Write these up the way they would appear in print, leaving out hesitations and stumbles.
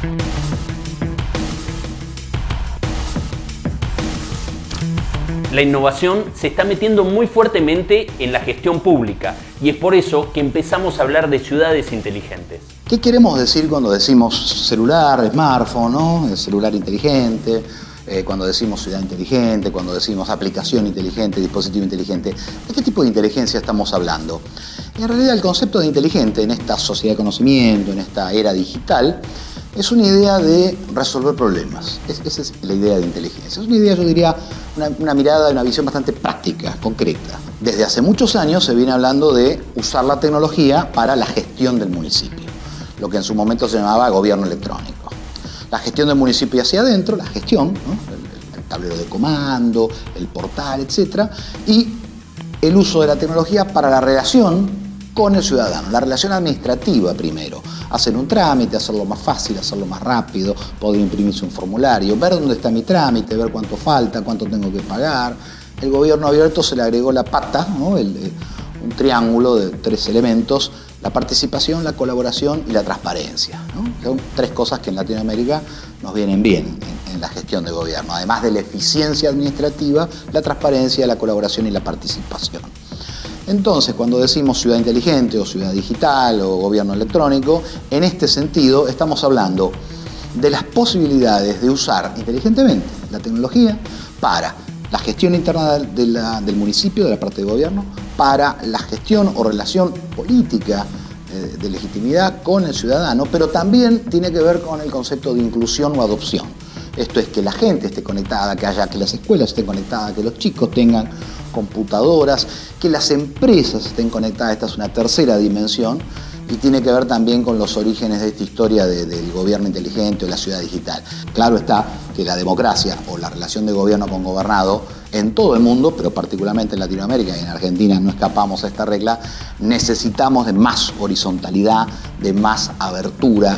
La innovación se está metiendo muy fuertemente en la gestión pública y es por eso que empezamos a hablar de ciudades inteligentes. ¿Qué queremos decir cuando decimos celular, smartphone, ¿no? El celular inteligente, cuando decimos ciudad inteligente, cuando decimos aplicación inteligente, dispositivo inteligente? ¿De qué tipo de inteligencia estamos hablando? En realidad el concepto de inteligente en esta sociedad de conocimiento, en esta era digital, es una idea de resolver problemas. Esa es la idea de inteligencia. Es una idea, yo diría, una mirada, una visión bastante práctica, concreta. Desde hace muchos años se viene hablando de usar la tecnología para la gestión del municipio, lo que en su momento se llamaba gobierno electrónico. La gestión del municipio hacia adentro, la gestión, ¿no? El tablero de comando, el portal, etc. Y el uso de la tecnología para la relación con el ciudadano, la relación administrativa primero. Hacer un trámite, hacerlo más fácil, hacerlo más rápido, poder imprimirse un formulario, ver dónde está mi trámite, ver cuánto falta, cuánto tengo que pagar. El gobierno abierto se le agregó la pata, ¿no? Un triángulo de 3 elementos: la participación, la colaboración y la transparencia, ¿no? Son 3 cosas que en Latinoamérica nos vienen bien en la gestión de gobierno. Además de la eficiencia administrativa, la transparencia, la colaboración y la participación. Entonces, cuando decimos ciudad inteligente o ciudad digital o gobierno electrónico, en este sentido estamos hablando de las posibilidades de usar inteligentemente la tecnología para la gestión interna del municipio, de la parte de gobierno, para la gestión o relación política de legitimidad con el ciudadano, pero también tiene que ver con el concepto de inclusión o adopción. Esto es que la gente esté conectada, que las escuelas estén conectadas, que los chicos tengan computadoras, que las empresas estén conectadas. Esta es una tercera dimensión y tiene que ver también con los orígenes de esta historia del gobierno inteligente o la ciudad digital. Claro está que la democracia o la relación de gobierno con gobernado en todo el mundo, pero particularmente en Latinoamérica y en Argentina no escapamos a esta regla, necesitamos de más horizontalidad, de más apertura,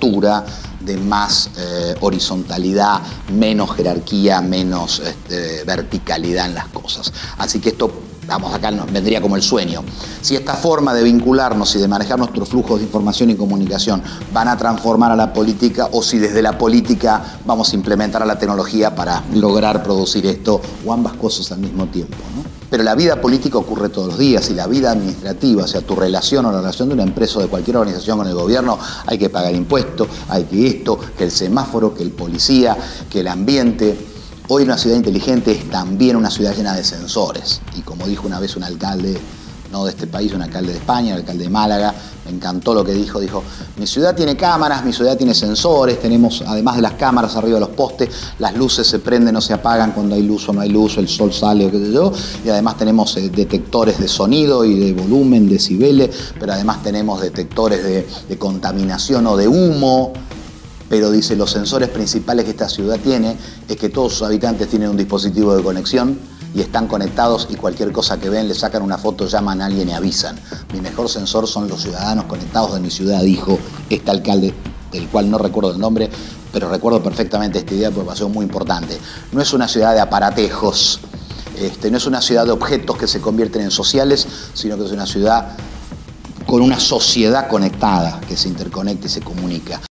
de más horizontalidad, menos jerarquía, menos verticalidad en las cosas. Así que esto, vamos, acá nos vendría como el sueño. Si esta forma de vincularnos y de manejar nuestros flujos de información y comunicación van a transformar a la política, o si desde la política vamos a implementar a la tecnología para lograr producir esto, o ambas cosas al mismo tiempo, ¿no? Pero la vida política ocurre todos los días y la vida administrativa, o sea, tu relación o la relación de una empresa o de cualquier organización con el gobierno, hay que pagar impuestos, hay que esto, que el semáforo, que el policía, que el ambiente. Hoy una ciudad inteligente es también una ciudad llena de sensores. Y como dijo una vez un alcalde, no de este país, un alcalde de España, el alcalde de Málaga, me encantó lo que dijo. Dijo, mi ciudad tiene cámaras, mi ciudad tiene sensores, tenemos, además de las cámaras arriba de los postes, las luces se prenden o se apagan cuando hay luz o no hay luz, el sol sale o qué sé yo, y además tenemos detectores de sonido y de volumen, decibeles, pero además tenemos detectores de contaminación o de humo. Pero dice, los sensores principales que esta ciudad tiene es que todos sus habitantes tienen un dispositivo de conexión y están conectados, y cualquier cosa que ven, le sacan una foto, llaman a alguien y avisan. Mi mejor sensor son los ciudadanos conectados de mi ciudad, dijo este alcalde, del cual no recuerdo el nombre, pero recuerdo perfectamente esta idea porque pasó muy importante. No es una ciudad de aparatejos, no es una ciudad de objetos que se convierten en sociales, sino que es una ciudad con una sociedad conectada, que se interconecta y se comunica.